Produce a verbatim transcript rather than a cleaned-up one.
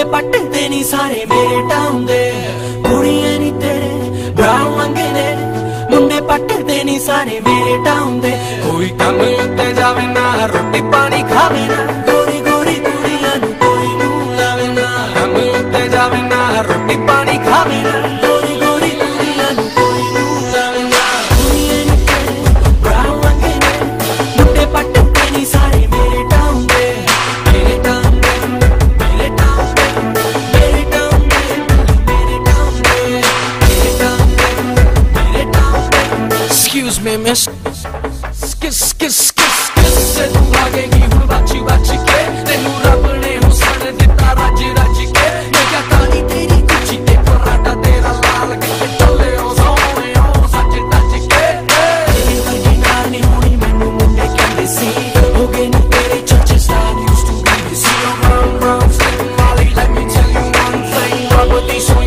पटते नहीं सारे मेरे टाउन दे कुड़ियां नहीं तेरे ब्राउन मंगे ने मुंडे पटते नहीं सारे मेरे टाउन दे कोई कम उत्ते जावे ना रोटी पानी खावे ना गोरी गोरी कुड़ियां नू कोई नू लावे ना कम उत्ते जावे ना रोटी पानी खावे ना गोरी गोरी कुड़ियां नू कोई नू लावे ना कुड़ियां नहीं तेरे ब्राउन मंगे ने मुंडे पटते नहीं सारे मेरे टाउन दे मेरे टाउन दे मेरे टाउन दे मेरे टाउन दे मेरे टाउन दे मेरे टाउन दे मेरे टाउन दे Excuse me miss skis skis skis skis se tu lagegi hun bachi bachi ke tenu rab ne husan ditta raj raj ke ye kya kani teri kuchi te parata tera laal ke cholle o sone o sach sach ke teri vargi naal nahi honi mainu munde kende si ho gaye na tere church style used to be the see around round sitting molly let me tell you one thing rub with these